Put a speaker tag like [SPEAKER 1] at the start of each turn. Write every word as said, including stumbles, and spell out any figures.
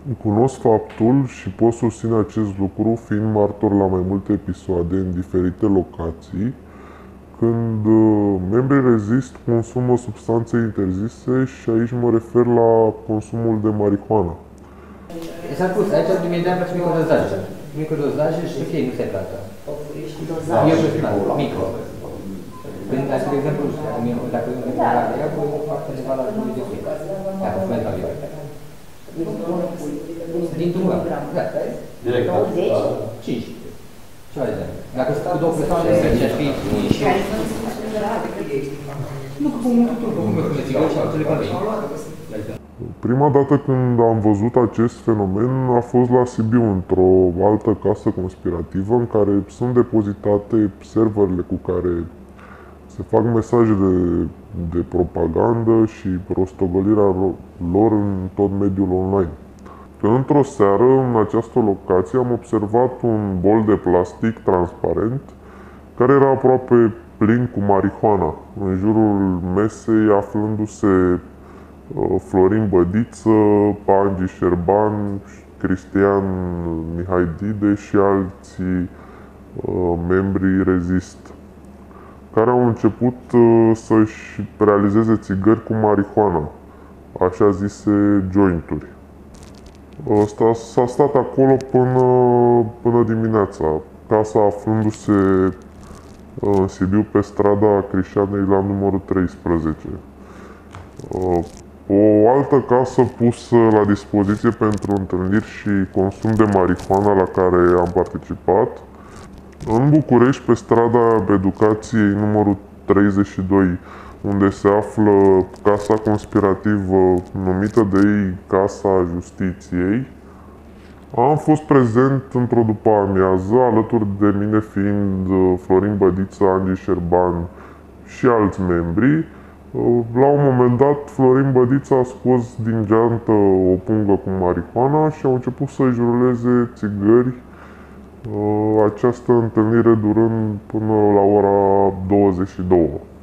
[SPEAKER 1] Cunosc faptul și pot susține acest lucru fiind martor la mai multe episoade în diferite locații, când uh, membrii Rezist consumă substanțe interzise și aici mă refer la consumul de marihuana.
[SPEAKER 2] S-a pus, aici imediat face microdozaje. Microdozaje și fie nu se plată. Eu personal, micro. Când, de exemplu, dacă nu se plată, ea voi fac ceva la jumătate de fie. Dacă fumez la viață. Dintr-un gram, da.
[SPEAKER 3] Direct.
[SPEAKER 2] douăzeci? cinci. Ce mai de Dacă sunt cu două persoane, să fie și... Nu, că pun tot, cum e țigări și altele care
[SPEAKER 1] Prima dată când am văzut acest fenomen a fost la Sibiu, într-o altă casă conspirativă în care sunt depozitate serverele cu care se fac mesaje de, de propagandă și rostogolirea lor în tot mediul online. Într-o seară, în această locație, am observat un bol de plastic transparent care era aproape plin cu marihuana. În jurul mesei aflându-se Florin Bădiță, Angie Șerban, Cristian Mihai Dide și alții membri Rezist, care au început să-și realizeze țigări cu marihuana, așa zise jointuri. S-a stat acolo până, până dimineața, casa aflându-se în Sibiu pe strada Crișanei la numărul treisprezece. O altă casă pusă la dispoziție pentru întâlniri și consum de marihuana la care am participat, în București, pe strada Educației numărul treizeci și doi, unde se află casa conspirativă numită de ei Casa Justiției. Am fost prezent într-o după-amiază, alături de mine fiind Florin Bădiță, Angie Șerban și alți membri. La un moment dat, Florin Bădiță a scos din geantă o pungă cu marihuana și au început să-și ruleze țigări, această întâlnire durând până la ora douăzeci și două.